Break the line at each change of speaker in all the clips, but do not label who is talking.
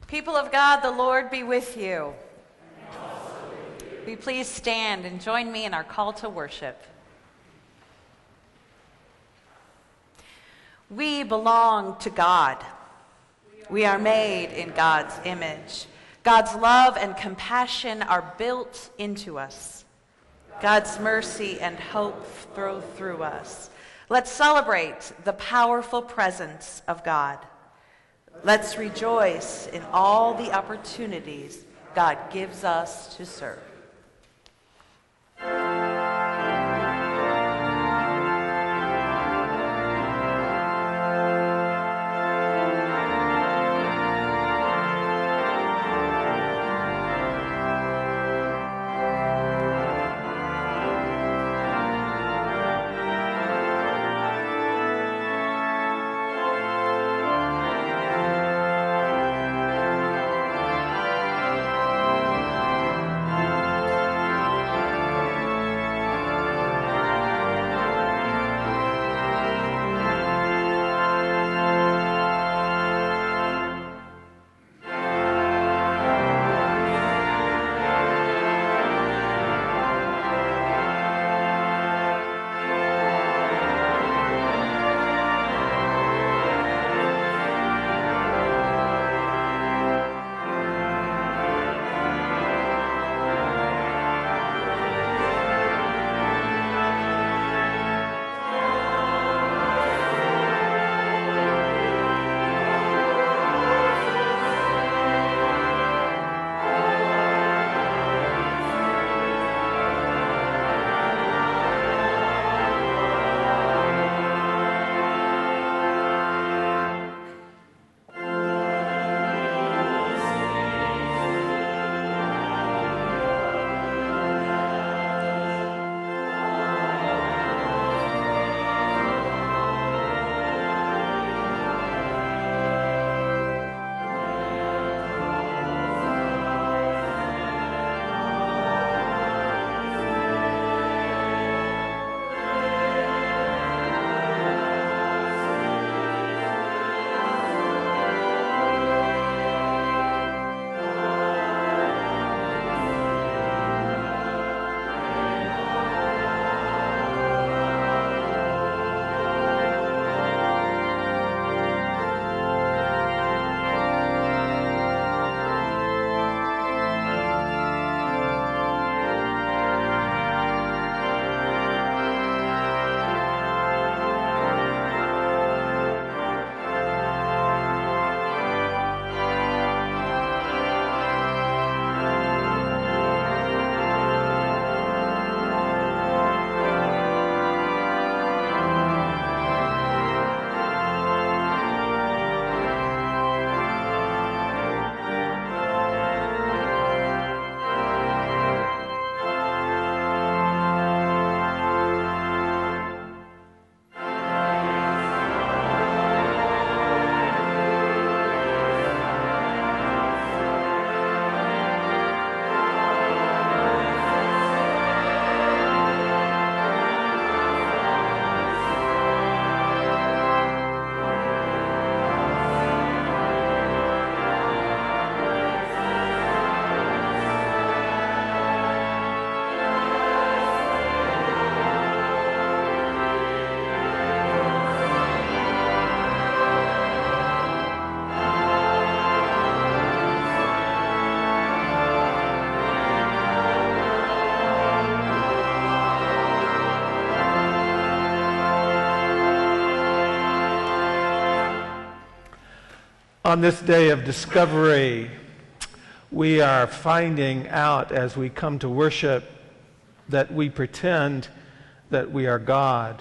People of God, the Lord be with you. Will you please stand and join me in our call to worship? We belong to God. We are made in God's image. God's love and compassion are built into us. God's mercy and hope flow through us. Let's celebrate the powerful presence of God. Let's rejoice in all the opportunities God gives us to serve.
On this day of discovery, we are finding out as we come to worship that we pretend that we are God.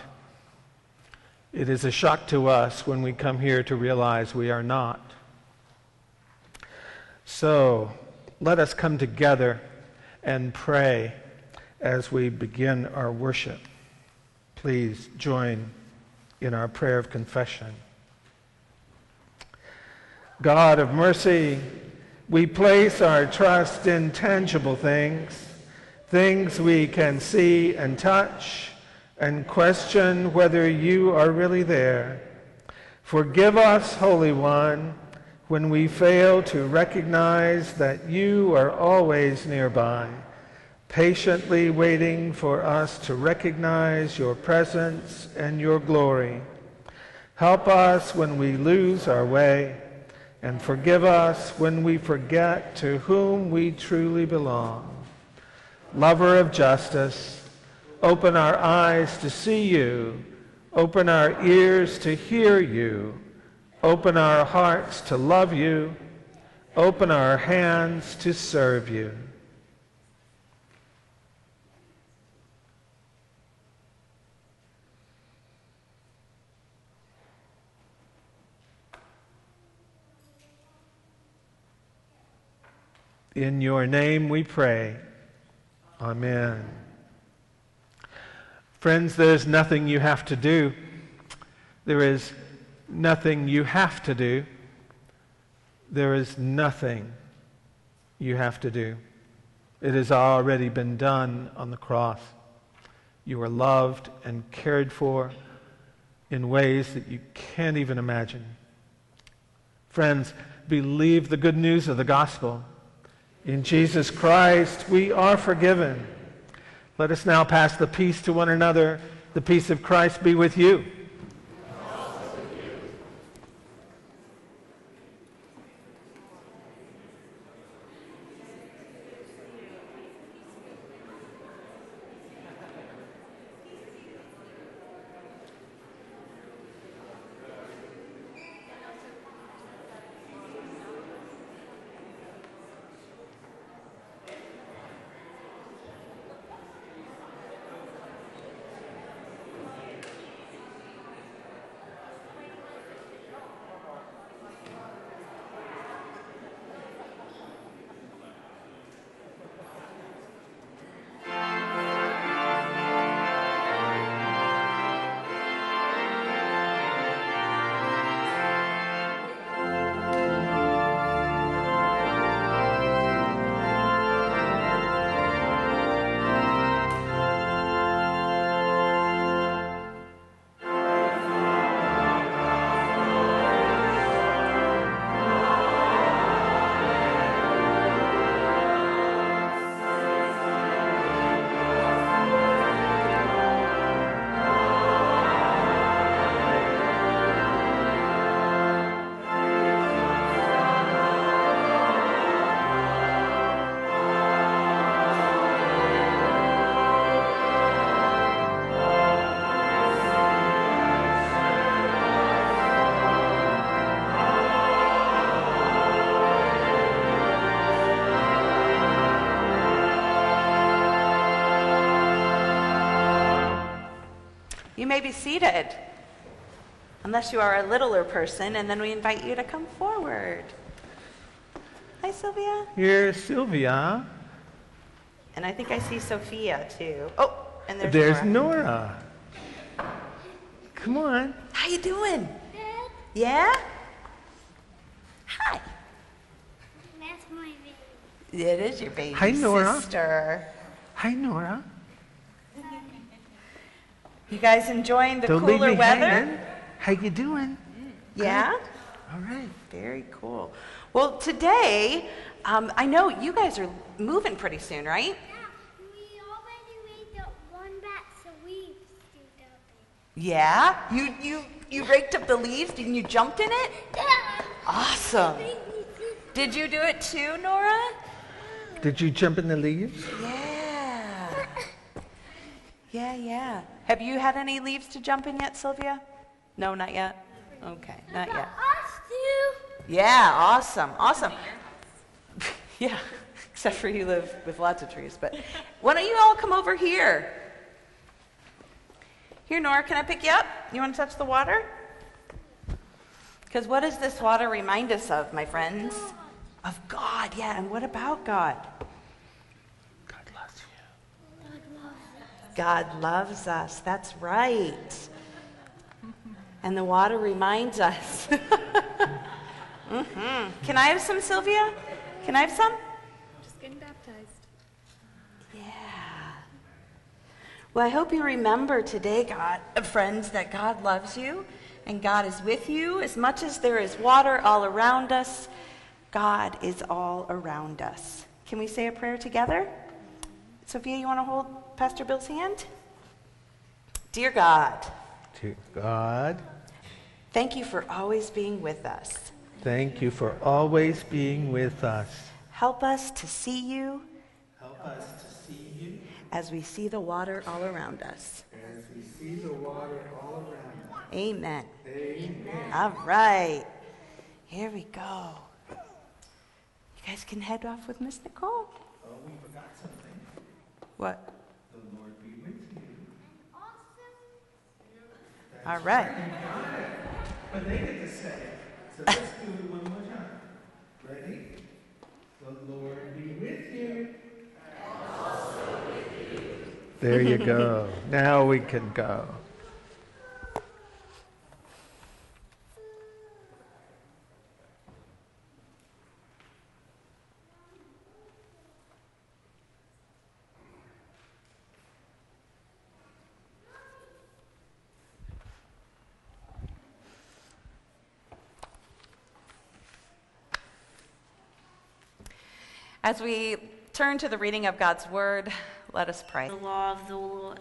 It is a shock to us when we come here to realize we are not. So let us come together and pray as we begin our worship. Please join in our prayer of confession. God of mercy, we place our trust in tangible things, things we can see and touch, and question whether you are really there. Forgive us, Holy One, when we fail to recognize that you are always nearby, patiently waiting for us to recognize your presence and your glory. Help us when we lose our way, and forgive us when we forget to whom we truly belong. Lover of justice, open our eyes to see you, open our ears to hear you, open our hearts to love you, open our hands to serve you. In your name we pray. Amen. Friends, there is nothing you have to do. There is nothing you have to do. There is nothing you have to do. It has already been done on the cross. You are loved and cared for in ways that you can't even imagine. Friends, believe the good news of the gospel. In Jesus Christ, we are forgiven. Let us now pass the peace to one another. The peace of Christ be with you.
You may be seated, unless you are a littler person, and then we invite you to come forward. Hi, Sylvia.
Here's Sylvia.
And I think I see Sophia, too. Oh, and
There's Nora. Come on.
How you doing? Good. Yeah? Hi.
That's my baby.
It is your baby
Hi, Nora.
sister.
Hi, Nora.
You guys enjoying the
Don't leave
cooler
me
weather?
hanging. How you doing?
Yeah?
Good. All right.
Very cool. Well, today, I know you guys are moving pretty soon, right?
Yeah, we already made the one batch of leaves stood up.
Yeah? You raked up the leaves and you jumped in it?
Yeah.
Awesome. Did you do it too, Nora?
Did you jump in the leaves?
Yeah. Yeah. Have you had any leaves to jump in yet, Sylvia? No, not yet? Okay, not yet.
Us too.
Yeah, awesome. Yeah, except for you live with lots of trees. But why don't you all come over here? Here, Nora, can I pick you up? You want to touch the water? Because what does this water remind us of, my friends? Of God, yeah. And what about God?
God loves you.
God loves us. That's right. And the water reminds us. Can I have some, Sylvia? Can I have some?
Just getting baptized.
Yeah. Well, I hope you remember today, friends, that God loves you And God is with you as much as there is water all around us. God is all around us. Can we say a prayer together? Sophia, you want to hold Pastor Bill's hand? Dear God.
Dear God.
Thank you for always being with us.
Thank you for always being with us.
Help us to see you.
Help us to see you.
As we see the water all around us.
As we see the water all around us.
Amen.
Amen.
All right. Here we go. You guys can head off with Miss Nicole.
Oh, we forgot something.
What?
The Lord be with you.
All right.
But they get to say it. So let's do it one more time. Ready? The Lord be with you. And also with you. There you go. Now we can go.
As we turn to the reading of God's word, let us pray.
The law of the Lord.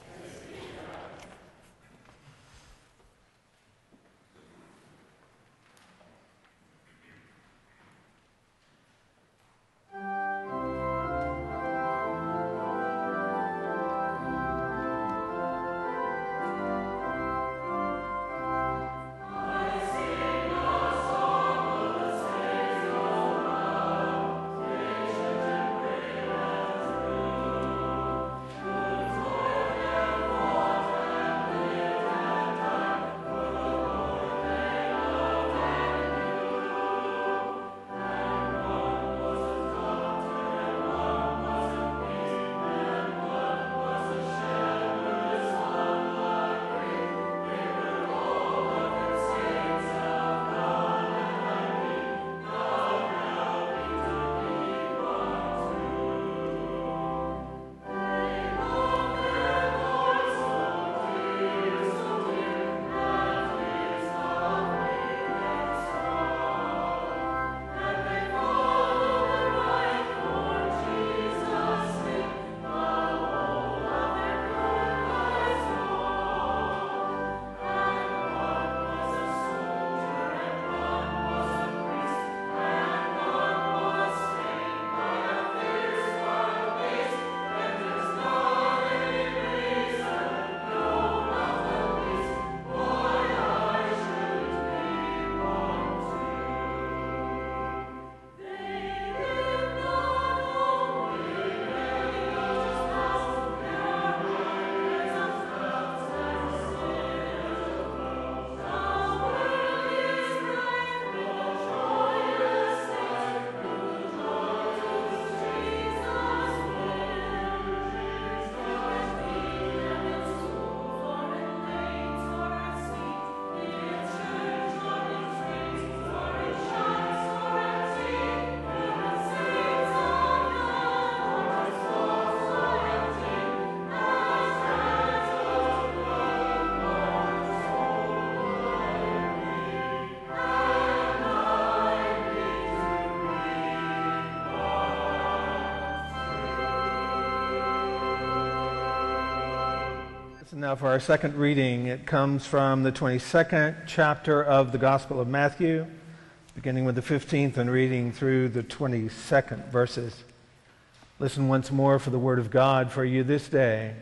Now for our second reading, it comes from the 22nd chapter of the Gospel of Matthew, beginning with the 15th and reading through the 22nd verses. Listen once more for the word of God for you this day.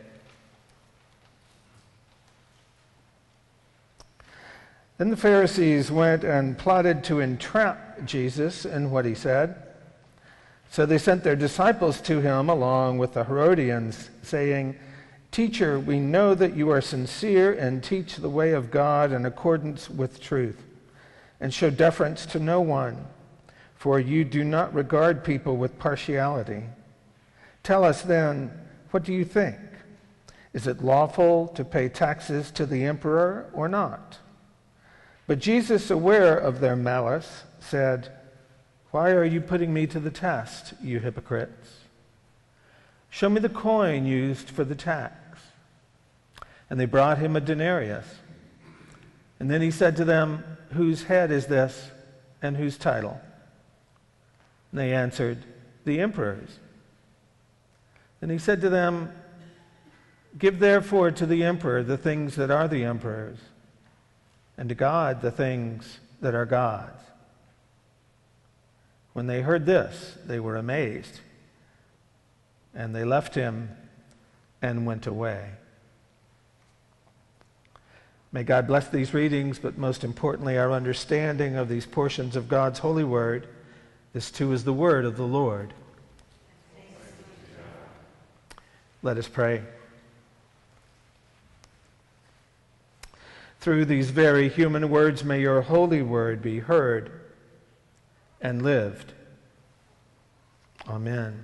Then the Pharisees went and plotted to entrap Jesus in what he said. So they sent their disciples to him along with the Herodians, saying, "Teacher, we know that you are sincere and teach the way of God in accordance with truth, and show deference to no one, for you do not regard people with partiality. Tell us then, what do you think? Is it lawful to pay taxes to the emperor or not?" But Jesus, aware of their malice, said, "Why are you putting me to the test, you hypocrites? Show me the coin used for the tax." And they brought him a denarius. And then he said to them, "Whose head is this, and whose title?" And they answered, "The emperor's." And he said to them, "Give therefore to the emperor the things that are the emperor's, and to God the things that are God's." When they heard this, they were amazed, and they left him and went away. May God bless these readings, but most importantly, our understanding of these portions of God's holy word. This too is the word of the Lord. Let us pray. Through these very human words, may your holy word be heard and lived. Amen.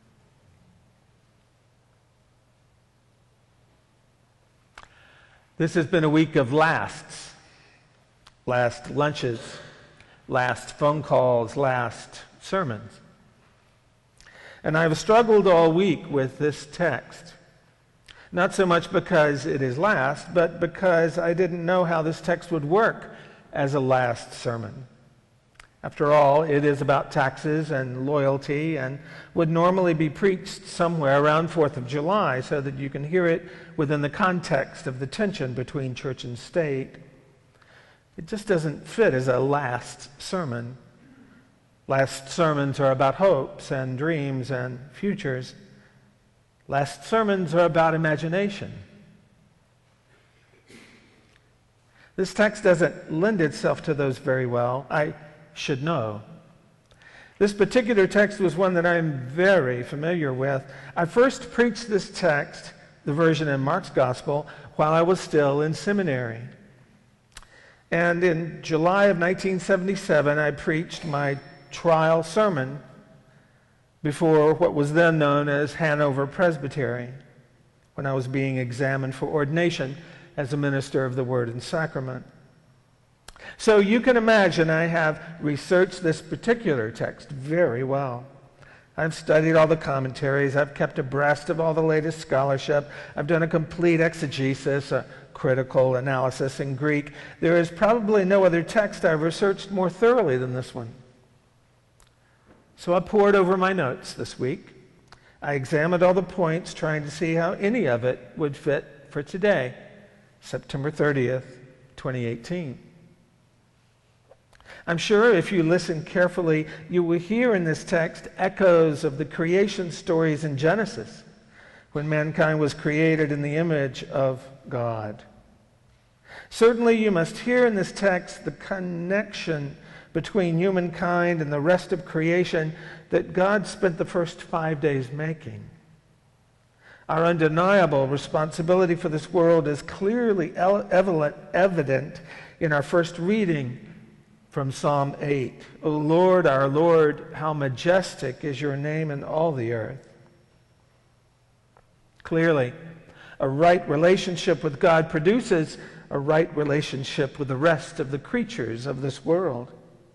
This has been a week of lasts. Last lunches, last phone calls, last sermons. And I've struggled all week with this text. Not so much because it is last, but because I didn't know how this text would work as a last sermon. After all, it is about taxes and loyalty and would normally be preached somewhere around 4th of July so that you can hear it within the context of the tension between church and state. It just doesn't fit as a last sermon. Last sermons are about hopes and dreams and futures. Last sermons are about imagination. This text doesn't lend itself to those very well. I should know. This particular text was one that I'm very familiar with. I first preached this text, the version in Mark's Gospel, while I was still in seminary. And in July of 1977, I preached my trial sermon before what was then known as Hanover Presbytery, when I was being examined for ordination as a minister of the Word and Sacrament. So you can imagine I have researched this particular text very well. I've studied all the commentaries. I've kept abreast of all the latest scholarship. I've done a complete exegesis, a critical analysis in Greek. There is probably no other text I've researched more thoroughly than this one. So I pored over my notes this week. I examined all the points, trying to see how any of it would fit for today, September 30th, 2018. I'm sure if you listen carefully, you will hear in this text echoes of the creation stories in Genesis, when mankind was created in the image of God. Certainly you must hear in this text the connection between humankind and the rest of creation that God spent the first 5 days making. Our undeniable responsibility for this world is clearly evident in our first reading from Psalm 8. O Lord, our Lord, how majestic is your name in all the earth. Clearly, a right relationship with God produces a right relationship with the rest of the creatures of this world.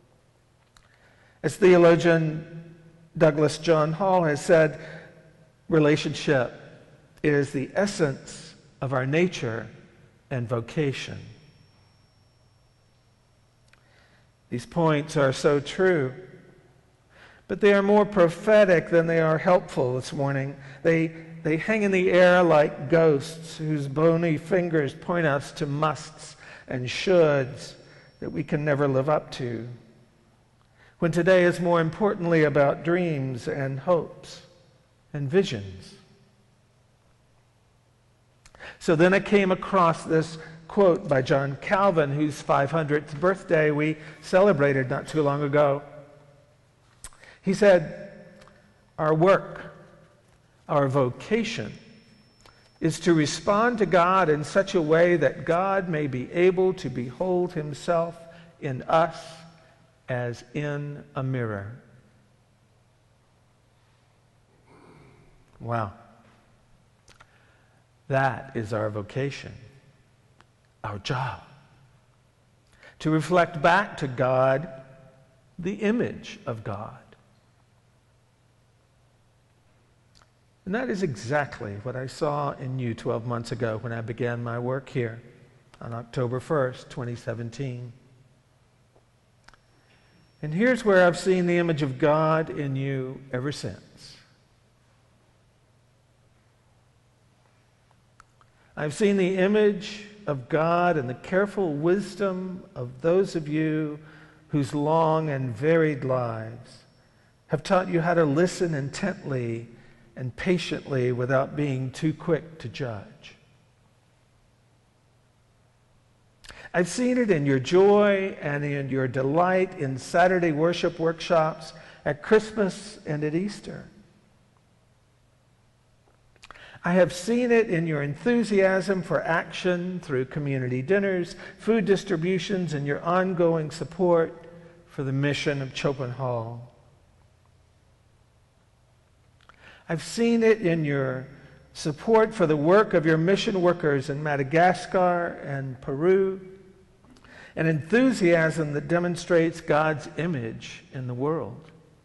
As theologian Douglas John Hall has said, relationship is the essence of our nature and vocation. These points are so true, but they are more prophetic than they are helpful this morning. They hang in the air like ghosts whose bony fingers point us to musts and shoulds that we can never live up to, when today is more importantly about dreams and hopes and visions. So then I came across this quote by John Calvin, whose 500th birthday we celebrated not too long ago. He said, "Our work, our vocation, is to respond to God in such a way that God may be able to behold himself in us as in a mirror." Wow. That is our vocation, our job, to reflect back to God the image of God. And that is exactly what I saw in you 12 months ago when I began my work here. on October 1st, 2017. And here's where I've seen the image of God in you ever since. I've seen the image of God and the careful wisdom of those of you whose long and varied lives have taught you how to listen intently and patiently without being too quick to judge. I've seen it in your joy and in your delight in Saturday worship workshops, at Christmas and at Easter. I have seen it in your enthusiasm for action through community dinners, food distributions, and your ongoing support for the mission of Chopin Hall. I've seen it in your support for the work of your mission workers in Madagascar and Peru, an enthusiasm that demonstrates God's image in the world.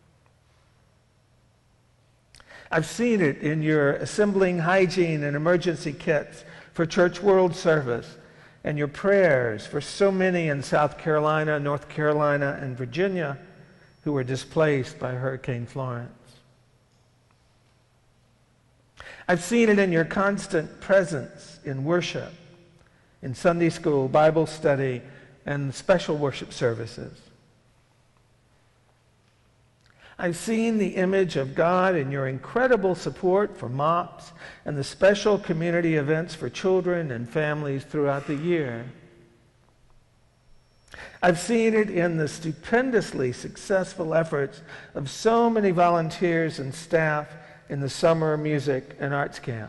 I've seen it in your assembling hygiene and emergency kits for Church World Service and your prayers for so many in South Carolina, North Carolina, and Virginia who were displaced by Hurricane Florence. I've seen it in your constant presence in worship, in Sunday school, Bible study, and special worship services. I've seen the image of God in your incredible support for MOPS and the special community events for children and families throughout the year. I've seen it in the stupendously successful efforts of so many volunteers and staff in the summer music and arts camp.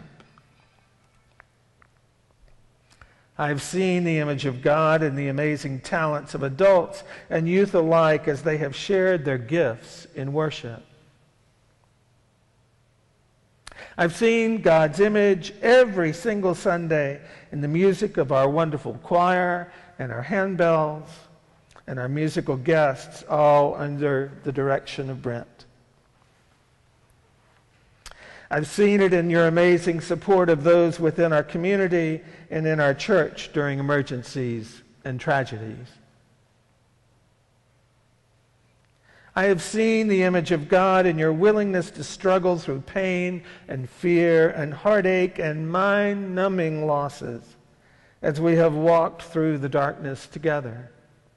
I've seen the image of God in the amazing talents of adults and youth alike as they have shared their gifts in worship. I've seen God's image every single Sunday in the music of our wonderful choir and our handbells and our musical guests, all under the direction of Brent. I've seen it in your amazing support of those within our community and in our church during emergencies and tragedies. I have seen the image of God in your willingness to struggle through pain and fear and heartache and mind-numbing losses as we have walked through the darkness together.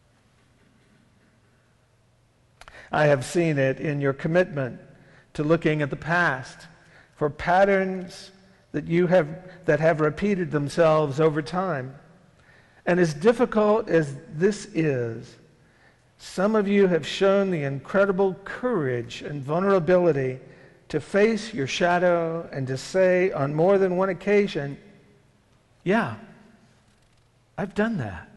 I have seen it in your commitment to looking at the past for patterns that have repeated themselves over time. And as difficult as this is, some of you have shown the incredible courage and vulnerability to face your shadow and to say on more than one occasion, yeah, I've done that.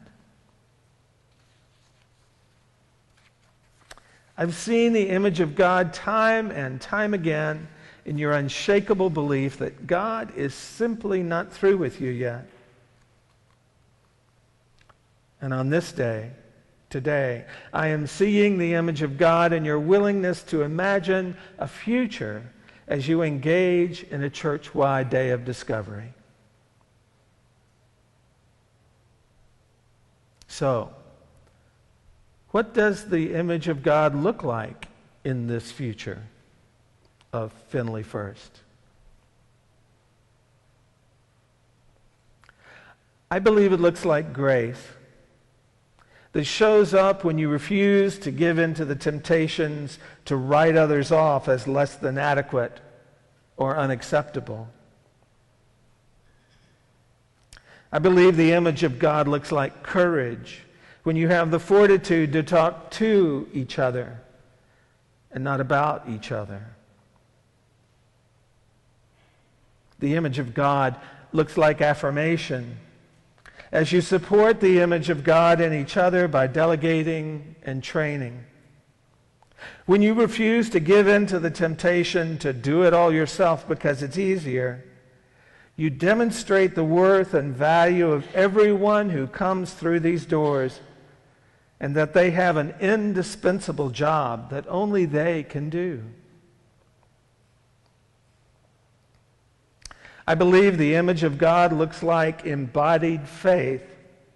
I've seen the image of God time and time again in your unshakable belief that God is simply not through with you yet. And on this day, today, I am seeing the image of God in your willingness to imagine a future as you engage in a church-wide day of discovery. So, what does the image of God look like in this future of Finley First? I believe it looks like grace that shows up when you refuse to give in to the temptations to write others off as less than adequate or unacceptable. I believe the image of God looks like courage when you have the fortitude to talk to each other and not about each other. The image of God looks like affirmation as you support the image of God in each other by delegating and training. When you refuse to give in to the temptation to do it all yourself because it's easier, you demonstrate the worth and value of everyone who comes through these doors and that they have an indispensable job that only they can do. I believe the image of God looks like embodied faith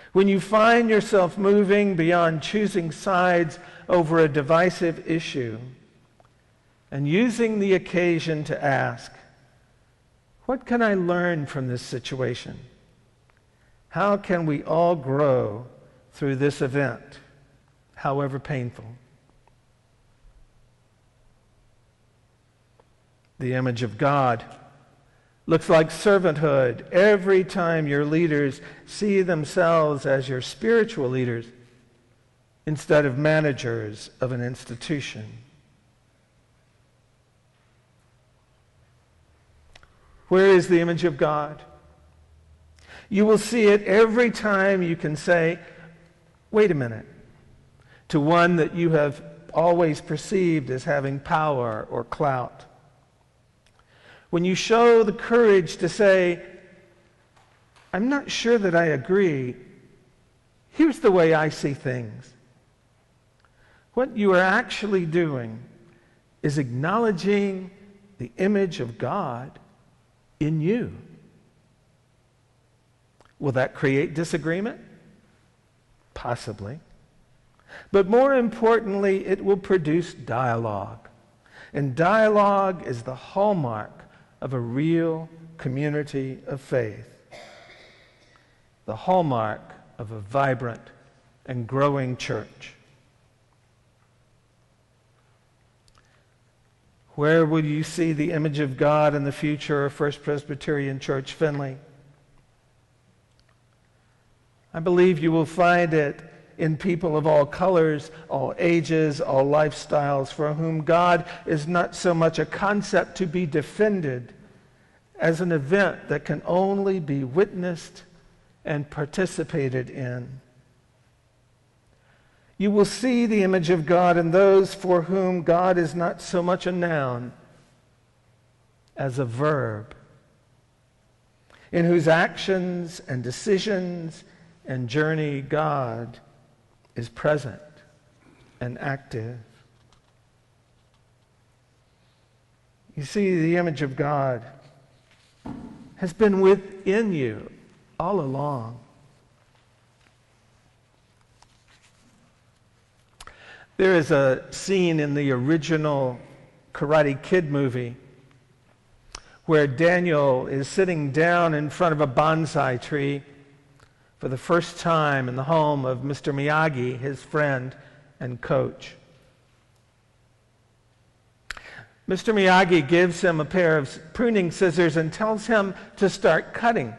When you find yourself moving beyond choosing sides over a divisive issue and using the occasion to ask, what can I learn from this situation? How can we all grow through this event, however painful? The image of God looks like servanthood every time your leaders see themselves as your spiritual leaders instead of managers of an institution. Where is the image of God? You will see it every time you can say, wait a minute, to one that you have always perceived as having power or clout. When you show the courage to say, I'm not sure that I agree. Here's the way I see things. What you are actually doing is acknowledging the image of God in you. Will that create disagreement? Possibly. But more importantly, it will produce dialogue. And dialogue is the hallmark of a real community of faith. The hallmark of a vibrant and growing church. Where will you see the image of God in the future of First Presbyterian Church Findlay? I believe you will find it in people of all colors, all ages, all lifestyles, for whom God is not so much a concept to be defended as an event that can only be witnessed and participated in. You will see the image of God in those for whom God is not so much a noun as a verb, in whose actions and decisions and journey God is present and active. You see, the image of God has been within you all along. There is a scene in the original Karate Kid movie where Daniel is sitting down in front of a bonsai tree for the first time in the home of Mr. Miyagi, his friend and coach. Mr. Miyagi gives him a pair of pruning scissors and tells him to start cutting.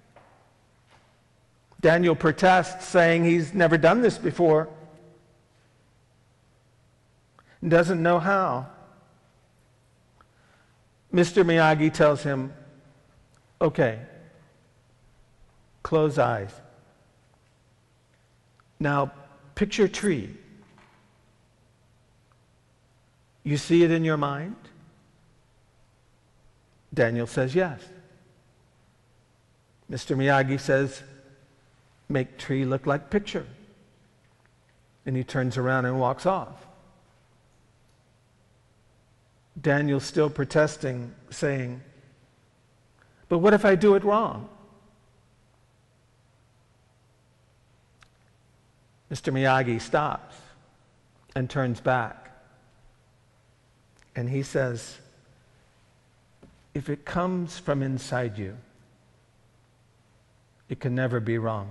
Daniel protests, saying he's never done this before and doesn't know how. Mr. Miyagi tells him, okay, close eyes. Now, picture a tree. You see it in your mind? Daniel says yes. Mr. Miyagi says, make tree look like picture. And he turns around and walks off. Daniel's still protesting, saying, but what if I do it wrong? Mr. Miyagi stops and turns back. And he says, if it comes from inside you, it can never be wrong.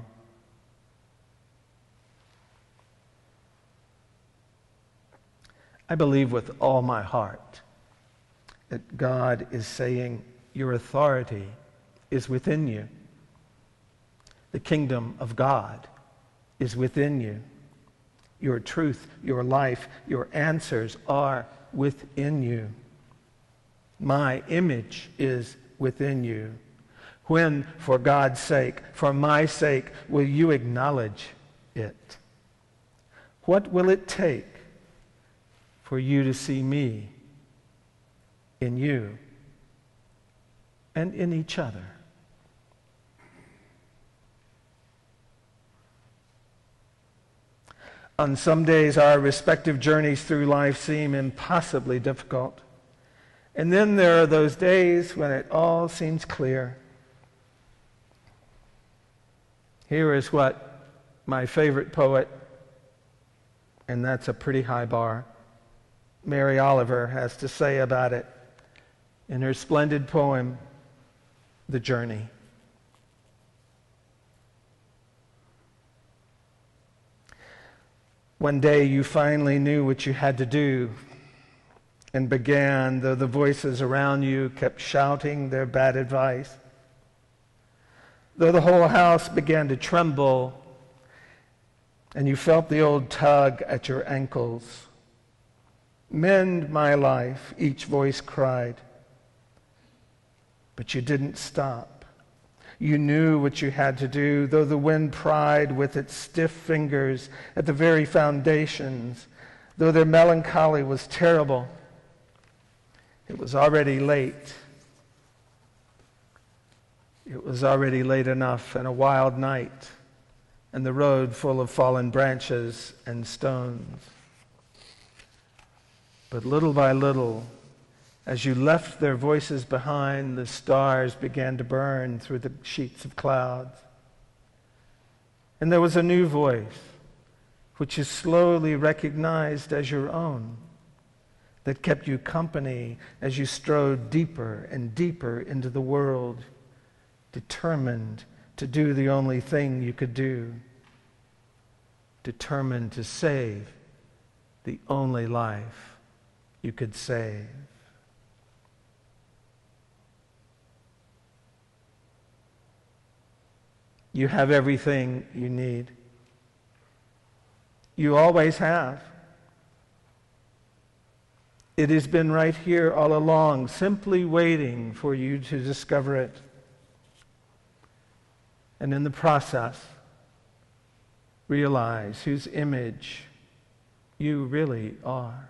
I believe with all my heart that God is saying your authority is within you. The kingdom of God is within you. Your truth, your life, your answers are within you. My image is within you. When, for God's sake, for my sake, will you acknowledge it? What will it take for you to see me in you and in each other? On some days, our respective journeys through life seem impossibly difficult. And then there are those days when it all seems clear. Here is what my favorite poet, and that's a pretty high bar, Mary Oliver, has to say about it in her splendid poem, The Journey. One day you finally knew what you had to do and began, though the voices around you kept shouting their bad advice. Though the whole house began to tremble and you felt the old tug at your ankles. Mend my life, each voice cried. But you didn't stop. You knew what you had to do, though the wind pried with its stiff fingers at the very foundations, though their melancholy was terrible. It was already late. It was already late enough and a wild night, and the road full of fallen branches and stones. But little by little, as you left their voices behind, the stars began to burn through the sheets of clouds. And there was a new voice, which you slowly recognized as your own, that kept you company as you strode deeper and deeper into the world, determined to do the only thing you could do, determined to save the only life you could save. You have everything you need. You always have. It has been right here all along, simply waiting for you to discover it. And in the process, realize whose image you really are.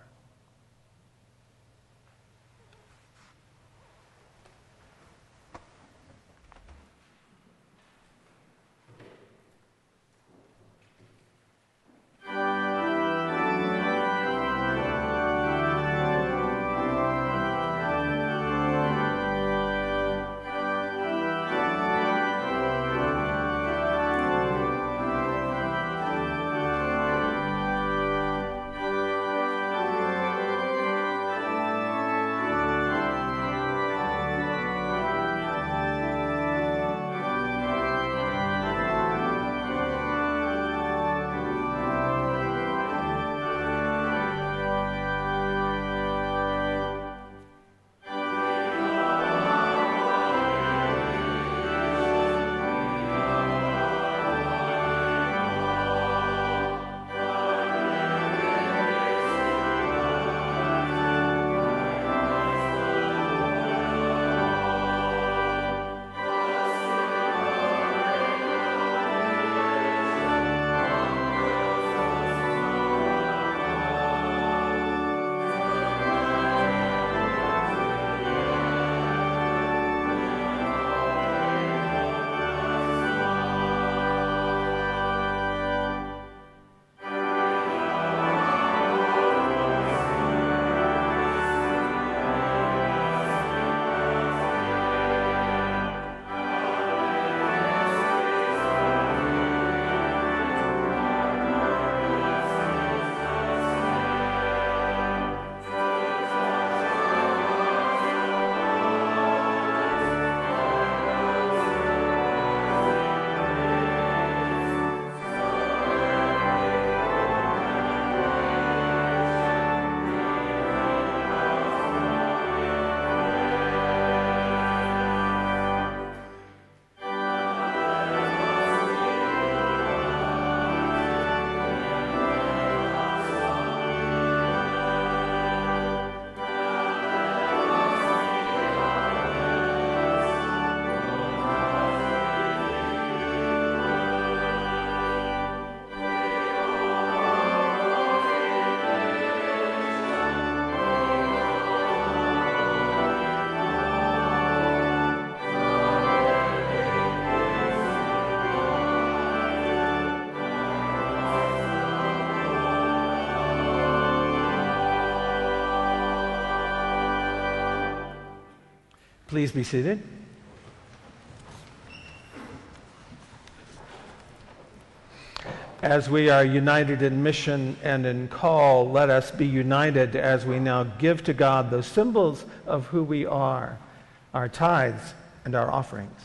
Please be seated. As we are united in mission and in call, let us be united as we now give to God those symbols of who we are, our tithes and our offerings.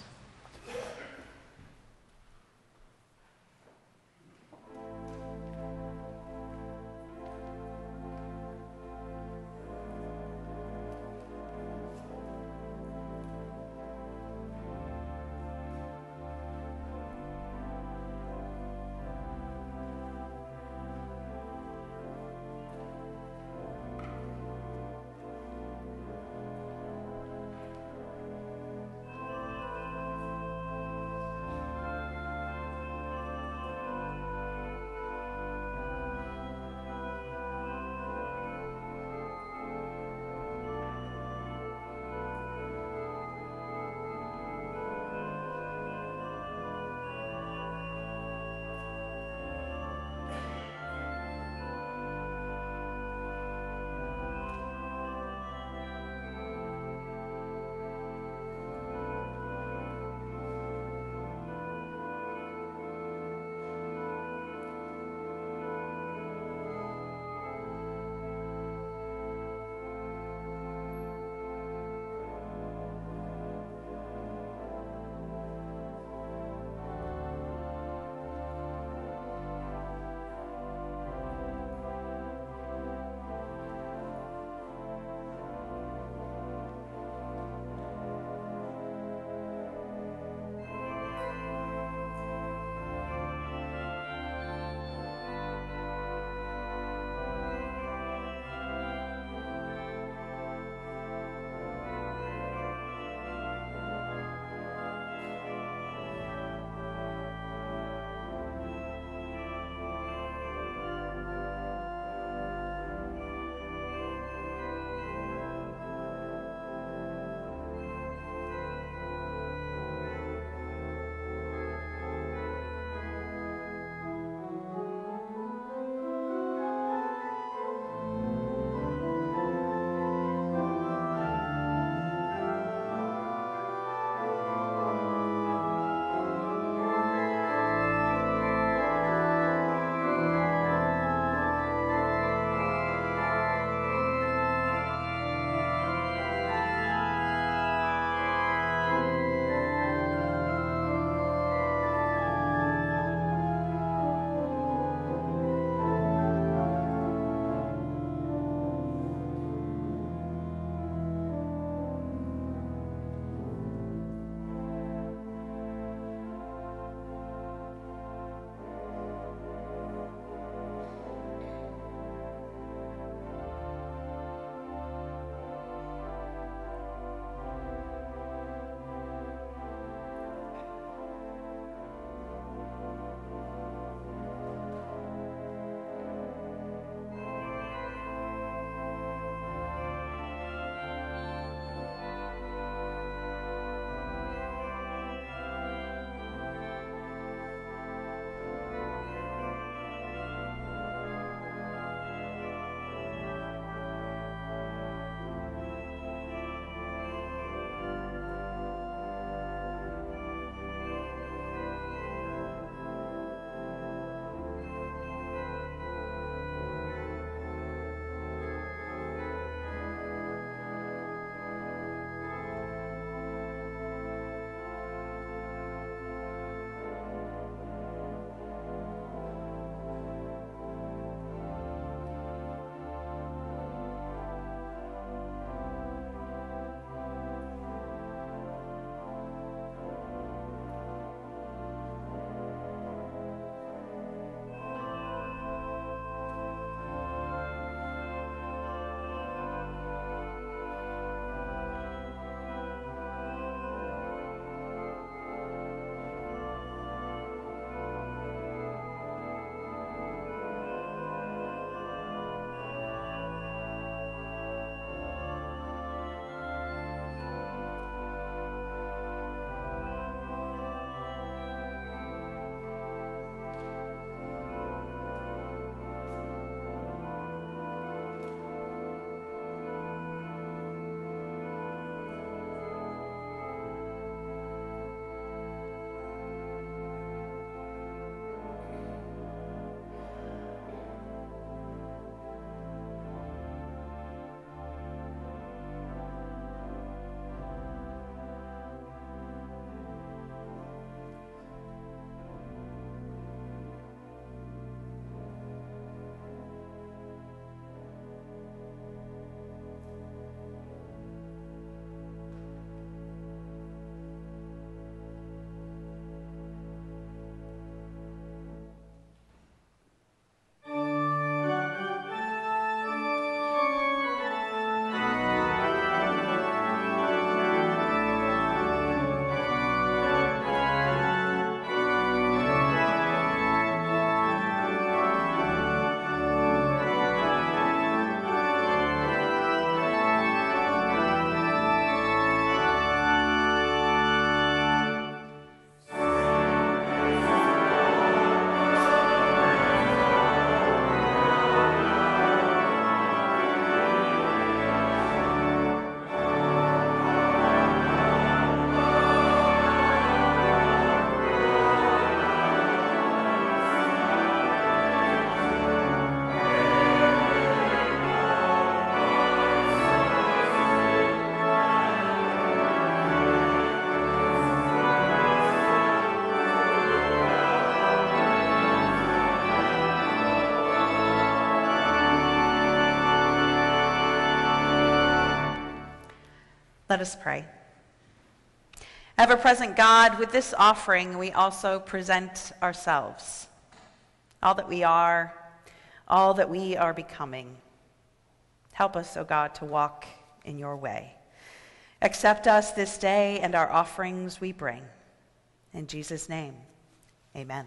Let us pray. Ever-present God, with this offering we also present ourselves, all that we are becoming. Help us, O God, to walk in your way. Accept us this day and our offerings we bring. In Jesus' name, amen.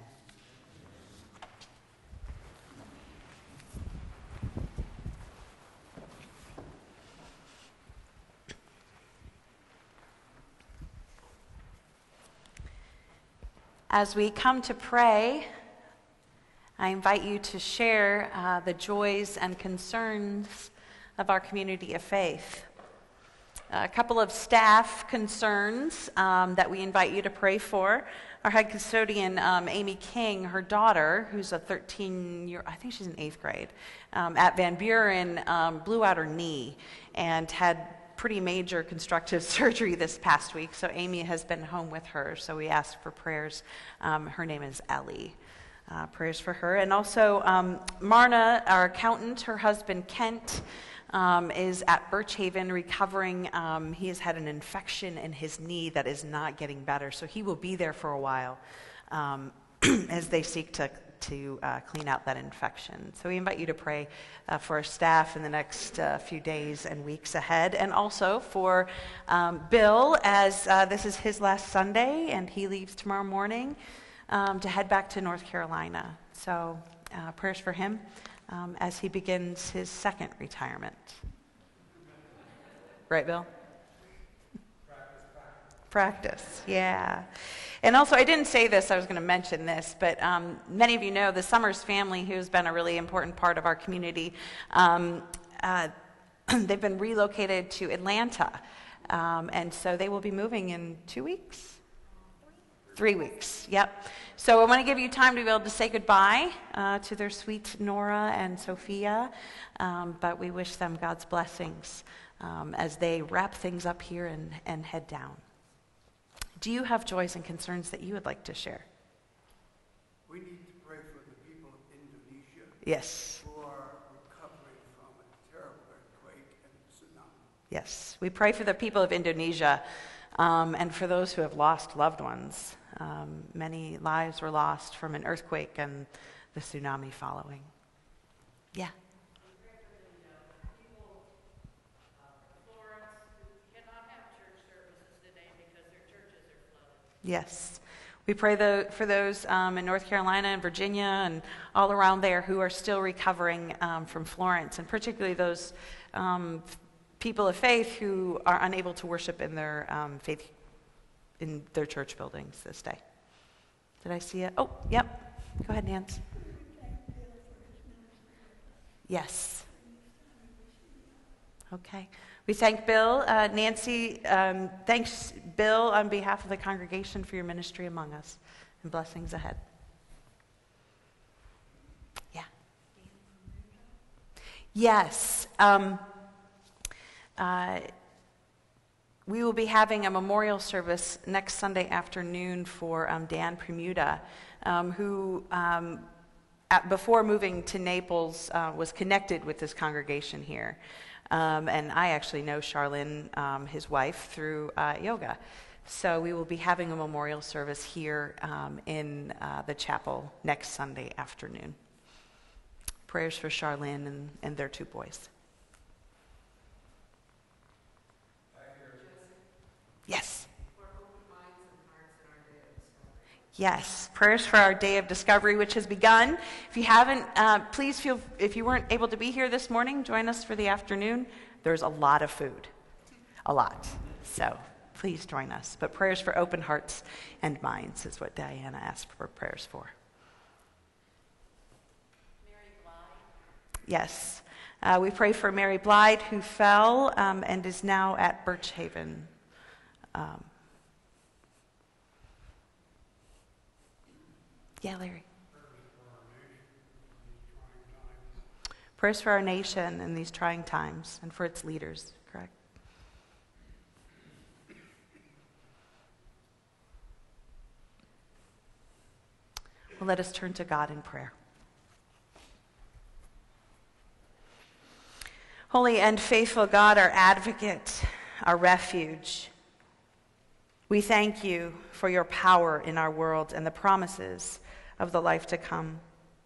As we come to pray, I invite you to share the joys and concerns of our community of faith. A couple of staff concerns that we invite you to pray for. Our head custodian, Amy King, her daughter, who's a 13-year, I think she's in 8th grade, at Van Buren, blew out her knee and had pretty major constructive surgery this past week. So Amy has been home with her, so we asked for prayers. Her name is Ellie. Prayers for her. And also Marna, our accountant, her husband Kent, is at Birchhaven recovering. He has had an infection in his knee that is not getting better, so he will be there for a while as they seek to clean out that infection. So we invite you to pray for our staff in the next few days and weeks ahead, and also for Bill, as this is his last Sunday, and he leaves tomorrow morning to head back to North Carolina. So prayers for him as he begins his second retirement. Right, Bill? Practice, yeah. And also, I didn't say this, I was going to mention this, but many of you know the Summers family, who's been a really important part of our community, they've been relocated to Atlanta, and so they will be moving in 2 weeks? 3 weeks, yep. So I want to give you time to be able to say goodbye to their sweet Nora and Sophia, but we wish them God's blessings as they wrap things up here and head down. Do you have joys and concerns that you would like to share?
We need to pray for the people of Indonesia.
Yes.
Who are recovering from a terrible earthquake and tsunami.
Yes, we pray for the people of Indonesia and for those who have lost loved ones. Many lives were lost from an earthquake and the tsunami following. Yeah. Yes. We pray for those in North Carolina and Virginia and all around there who are still recovering from Florence, and particularly those people of faith who are unable to worship in their faith in their church buildings this day. Did I see it? Oh, yep. Go ahead, Nance. Yes. Okay. We thank Bill. Nancy, thanks, Bill, on behalf of the congregation for your ministry among us, and blessings ahead. Yeah. Yes. We will be having a memorial service next Sunday afternoon for Dan Premuda, who, before moving to Naples, was connected with this congregation here. And I actually know Charlene, his wife, through yoga. So we will be having a memorial service here in the chapel next Sunday afternoon. Prayers for Charlene and their 2 boys. Yes. Yes, prayers for our day of discovery, which has begun. If you haven't, please feel, if you weren't able to be here this morning, join us for the afternoon. There's a lot of food, a lot. So please join us. But prayers for open hearts and minds is what Diana asked for prayers for. Mary Blythe. Yes, we pray for Mary Blythe, who fell and is now at Birchhaven. Yeah, Larry. Prayers for our nation in these trying times and for its leaders, correct? Well, let us turn to God in prayer. Holy and faithful God, our advocate, our refuge. We thank you for your power in our world and the promises of the life to come.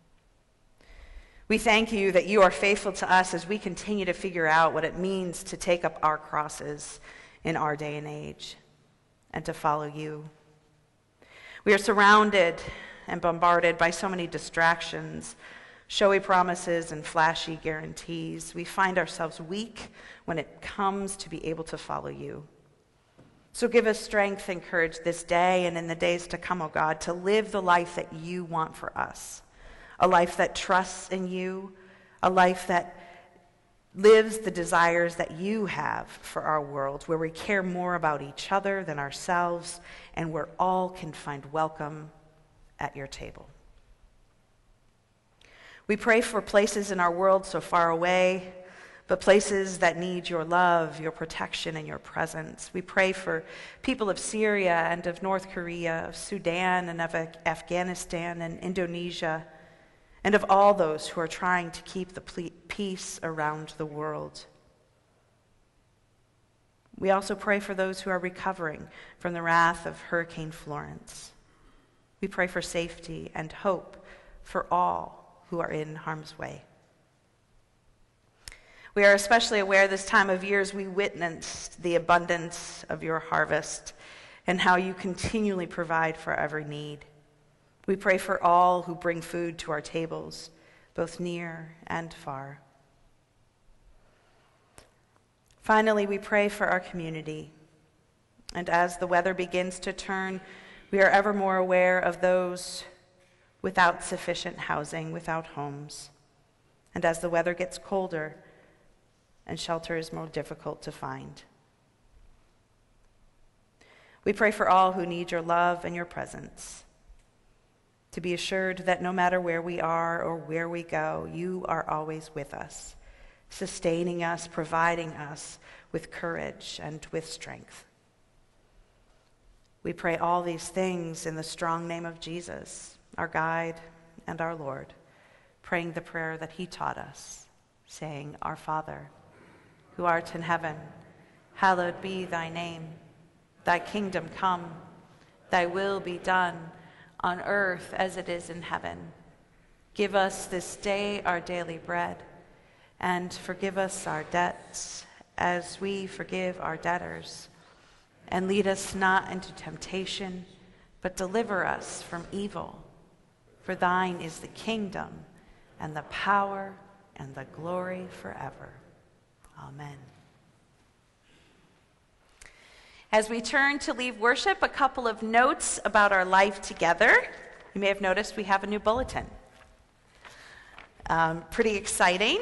We thank you that you are faithful to us as we continue to figure out what it means to take up our crosses in our day and age and to follow you. We are surrounded and bombarded by so many distractions, showy promises, and flashy guarantees. We find ourselves weak when it comes to be able to follow you. So give us strength and courage this day and in the days to come, O God, to live the life that you want for us, a life that trusts in you, a life that lives the desires that you have for our world, where we care more about each other than ourselves, and where all can find welcome at your table. We pray for places in our world so far away, but places that need your love, your protection, and your presence. We pray for people of Syria and of North Korea, of Sudan and of Afghanistan and Indonesia, and of all those who are trying to keep the peace around the world. We also pray for those who are recovering from the wrath of Hurricane Florence. We pray for safety and hope for all who are in harm's way. We are especially aware this time of year as we witnessed the abundance of your harvest and how you continually provide for every need. We pray for all who bring food to our tables, both near and far. Finally, we pray for our community. And as the weather begins to turn, we are ever more aware of those without sufficient housing, without homes. And as the weather gets colder and shelter is more difficult to find, we pray for all who need your love and your presence, to be assured that no matter where we are or where we go, you are always with us, sustaining us, providing us with courage and with strength. We pray all these things in the strong name of Jesus, our guide and our Lord, praying the prayer that he taught us, saying, Our Father, who art in heaven, hallowed be thy name. Thy kingdom come, thy will be done, on earth as it is in heaven. Give us this day our daily bread, and forgive us our debts as we forgive our debtors. And lead us not into temptation, but deliver us from evil. For thine is the kingdom, and the power, and the glory forever. Amen. As we turn to leave worship, a couple of notes about our life together. You may have noticed we have a new bulletin. Pretty exciting.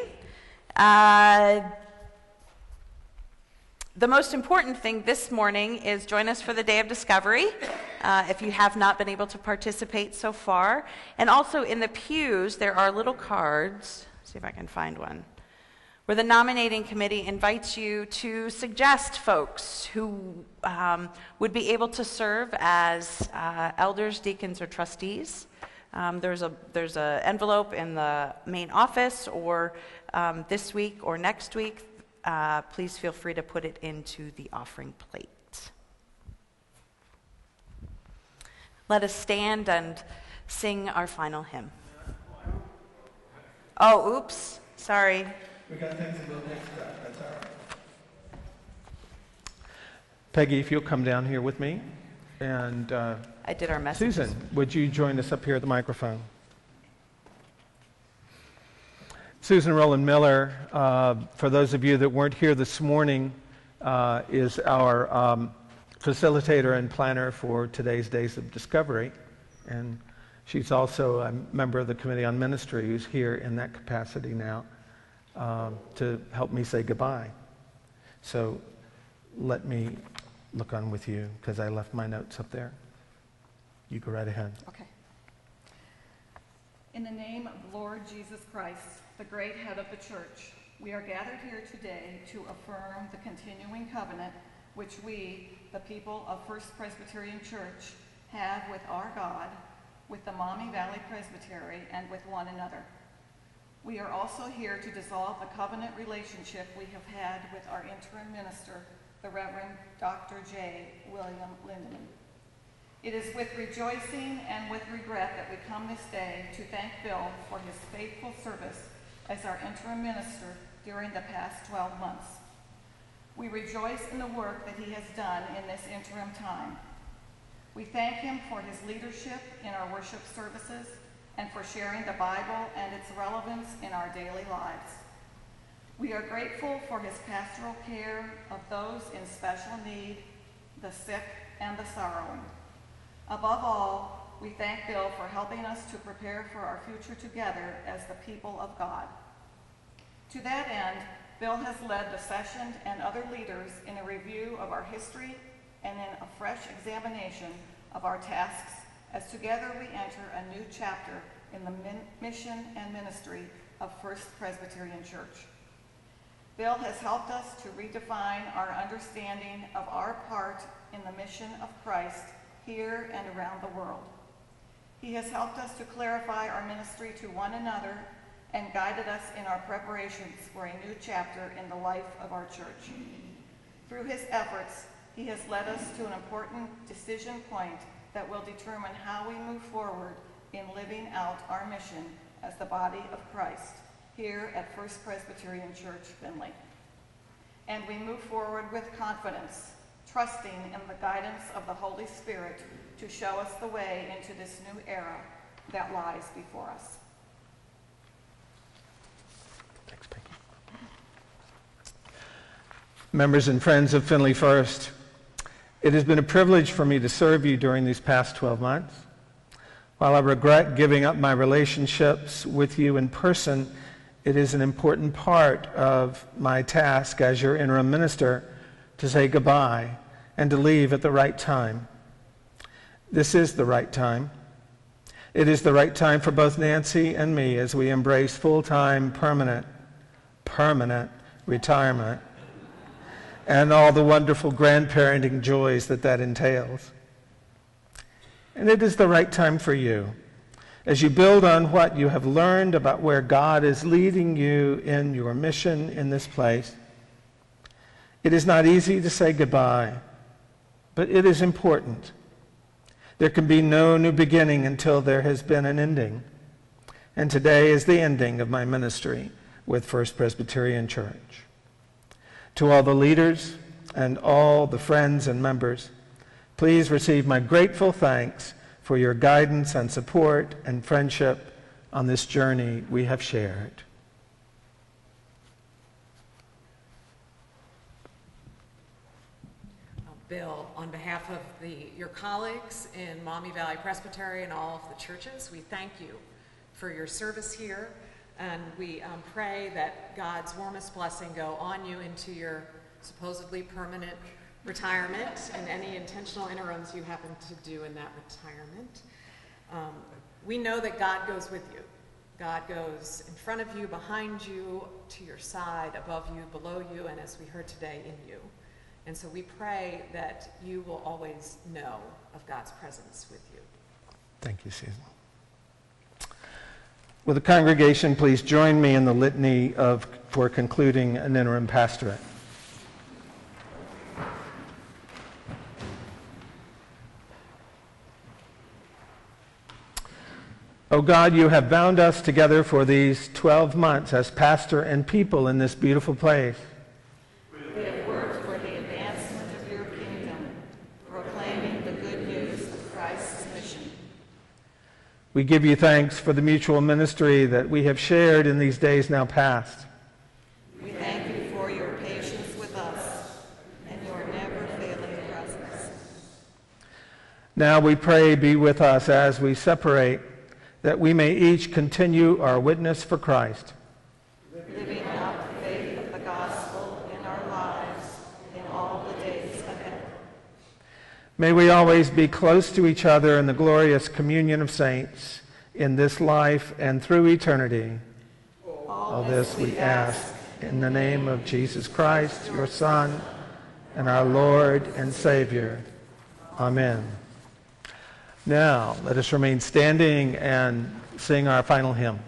The most important thing this morning is join us for the Day of Discovery, if you have not been able to participate so far. And also in the pews, there are little cards. Let's see if I can find one, where the nominating committee invites you to suggest folks who would be able to serve as elders, deacons, or trustees. There's an envelope in the main office, or this week or next week. Please feel free to put it into the offering plate. Let us stand and sing our final hymn. Oh, oops, sorry.
We got things a little mixed up. That's all right. Peggy, if you'll come down here with me. And
I did our messages.
Susan, would you join us up here at the microphone? Susan Rowland Miller, for those of you that weren't here this morning, is our facilitator and planner for today's Days of Discovery. And she's also a member of the Committee on Ministry who's here in that capacity now to help me say goodbye. So let me look on with you because I left my notes up there. You go right ahead.
Okay. In the name of the Lord Jesus Christ, the great head of the church, we are gathered here today to affirm the continuing covenant which we, the people of First Presbyterian Church, have with our God, with the Maumee Valley Presbytery, and with one another. We are also here to dissolve the covenant relationship we have had with our interim minister, the Reverend Dr. J. William Lindeman. It is with rejoicing and with regret that we come this day to thank Bill for his faithful service as our interim minister during the past 12 months. We rejoice in the work that he has done in this interim time. We thank him for his leadership in our worship services and for sharing the Bible and its relevance in our daily lives. We are grateful for his pastoral care of those in special need, the sick, and the sorrowing. Above all, we thank Bill for helping us to prepare for our future together as the people of God. To that end, Bill has led the session and other leaders in a review of our history and in a fresh examination of our tasks as together we enter a new chapter in the mission and ministry of First Presbyterian Church. Bill has helped us to redefine our understanding of our part in the mission of Christ here and around the world. He has helped us to clarify our ministry to one another and guided us in our preparations for a new chapter in the life of our church. Through his efforts, he has led us to an important decision point that will determine how we move forward in living out our mission as the body of Christ here at First Presbyterian Church, Findlay. And we move forward with confidence, trusting in the guidance of the Holy Spirit to show us the way into this new era that lies before us.
Thanks, Becky. Members and friends of Findlay First, it has been a privilege for me to serve you during these past 12 months. While I regret giving up my relationships with you in person, it is an important part of my task as your interim minister to say goodbye and to leave at the right time. This is the right time. It is the right time for both Nancy and me as we embrace full-time, permanent retirement and all the wonderful grandparenting joys that entails. And it is the right time for you as you build on what you have learned about where God is leading you in your mission in this place. It is not easy to say goodbye, but it is important. There can be no new beginning until there has been an ending. And today is the ending of my ministry with First Presbyterian Church. To all the leaders and all the friends and members, please receive my grateful thanks for your guidance and support and friendship on this journey we have shared.
Bill, on behalf of your colleagues in Maumee Valley Presbytery and all of the churches, we thank you for your service here, and we pray that God's warmest blessing go on you into your supposedly permanent retirement and any intentional interims you happen to do in that retirement. We know that God goes with you. God goes in front of you, behind you, to your side, above you, below you, and as we heard today, in you. And so we pray that you will always know of God's presence with you.
Thank you, Susan. Will the congregation please join me in the litany for concluding an interim pastorate? O God, you have bound us together for these 12 months as pastor and people in this beautiful place.
We have worked for the advancement of your kingdom, proclaiming the good news of Christ's mission.
We give you thanks for the mutual ministry that we have shared in these days now past.
We thank you for your patience with us and your never-failing presence.
Now we pray, be with us as we separate, that we may each continue our witness for Christ.
Living out the faith of the gospel in our lives in all the days ahead.
May we always be close to each other in the glorious communion of saints in this life and through eternity. All this we ask in the name of Jesus Christ, your Son, and our Lord and Savior. Amen. Now, let us remain standing and sing our final hymn.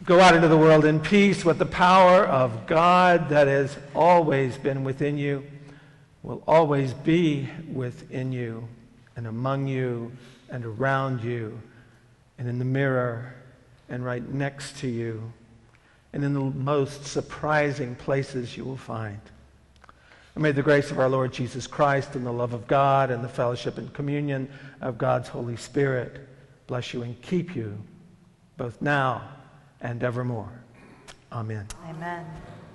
Go out into the world in peace with the power of God that has always been within you, will always be within you and among you and around you and in the mirror and right next to you and in the most surprising places you will find. And may the grace of our Lord Jesus Christ and the love of God and the fellowship and communion of God's Holy Spirit bless you and keep you both now and evermore. Amen.
Amen.